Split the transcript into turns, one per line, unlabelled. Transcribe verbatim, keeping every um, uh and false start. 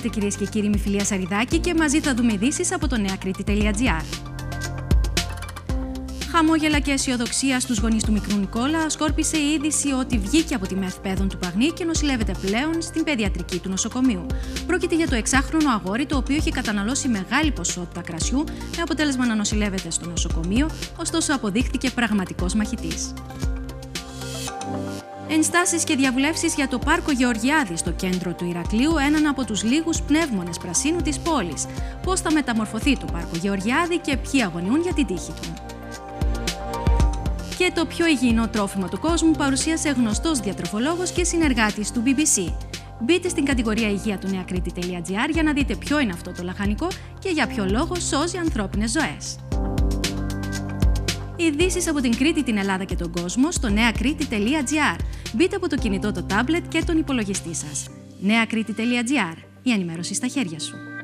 Χαίρετε κυρίες και κύριοι, είμαι η Φιλία Σαριδάκη και μαζί θα δούμε ειδήσεις από το νεακρήτη τελεία τζι άρ. Χαμόγελα και αισιοδοξία στους γονείς του μικρού Νικόλα σκόρπισε η είδηση ότι βγήκε από τη ΜΕΘ Παιδών του Παγνή και νοσηλεύεται πλέον στην παιδιατρική του νοσοκομείου. Πρόκειται για το εξάχρονο αγόρι, το οποίο είχε καταναλώσει μεγάλη ποσότητα κρασιού, με αποτέλεσμα να νοσηλεύεται στο νοσοκομείο, ωστόσο αποδείχθηκε πραγματικός μαχητής. Ενστάσεις και διαβουλεύσεις για το Πάρκο Γεωργιάδη στο κέντρο του Ηρακλείου, έναν από τους λίγους πνεύμονες πρασίνου της πόλης. Πώς θα μεταμορφωθεί το Πάρκο Γεωργιάδη και ποιοι αγωνιούν για την τύχη του. Και το πιο υγιεινό τρόφιμο του κόσμου παρουσίασε γνωστός διατροφολόγος και συνεργάτης του μπι μπι σι. Μπείτε στην κατηγορία Υγεία του νεακρήτη τελεία τζι άρ για να δείτε ποιο είναι αυτό το λαχανικό και για ποιο λόγο σώζει ανθρώπινες ζωές. Ειδήσεις από την Κρήτη, την Ελλάδα και τον κόσμο στο νεακρήτη τελεία τζι άρ. Μπείτε από το κινητό, το τάμπλετ και τον υπολογιστή σας. νεακρήτη τελεία τζι άρ. Η ενημέρωση στα χέρια σου.